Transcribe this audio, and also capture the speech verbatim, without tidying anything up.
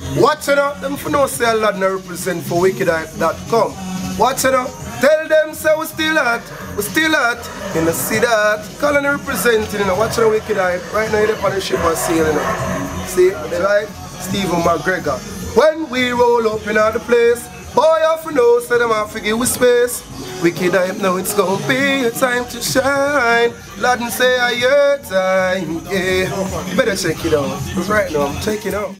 Watch it out, them for no say Laden represent for wicked hype dot com. Watch it out, tell them say we still hot, we still hot. You know, see that? Calling representing, you know, watch the Wicked Hype. Right now, you're on the ship and sailing. You know. See, right? Stephen McGregor. When we roll up in the place, boy, I know, so them have to give with space. Wicked Hype, now it's gonna be a time to shine. Laden say, I your time, yeah. You better check it out. Because right now, I'm checking out.